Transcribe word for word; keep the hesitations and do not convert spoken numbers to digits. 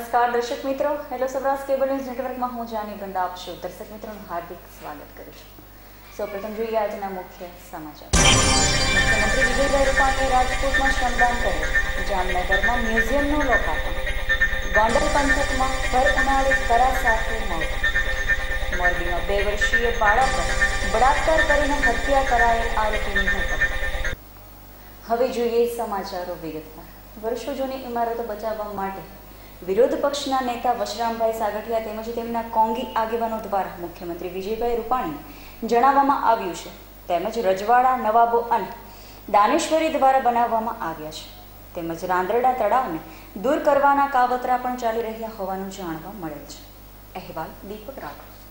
નમસ્કાર દર્શક મિત્રો, હેલો સૌરાષ્ટ્ર કેબલ ન્યૂઝ નેટવર્કમાં હું જાની વૃંદા આપ સૌ દર્શક મિત્રોનું હાર્દિક સ્વાગત કરું છું. સૌપ્રથમ જોઈએ આજના મુખ્ય સમાચાર. મુખ્યમંત્રી વિજયભાઈ રૂપાણીએ રાજકોટમાં શ્રમદાન કર્યું. જામનગરમાં મ્યુઝિયમનું લોકાર્પણ. ગોંડલ પંથકમાં ભર ઉનાળે કરા સાથે મોત. મોરબીમાં બે વર્ષીય બાળક પર બળાત્કાર કરીને હત્યા કરાયેલ આરોપીની ધરપકડ. હવે જોઈએ સમાચારો વિગતવાર. વર્ષો જૂની ઇમારતો બચાવવા માટે વિરોધ પક્ષના નેતા વશરામભાઈ સાગઠિયા તેમજ તેમના કોંગી આગેવાનો દ્વારા મુખ્યમંત્રી વિજયભાઈ રૂપાણીને જણાવવામાં આવ્યું છે. તેમજ રજવાડા, નવાબો અને દાનેશ્વરી દ્વારા બનાવવામાં આવ્યા છે. તેમજ રાંદરડા તળાવને દૂર કરવાના કાવતરા પણ ચાલી રહ્યા હોવાનું જાણવા મળેલ છે. અહેવાલ દીપક રાઠોડ.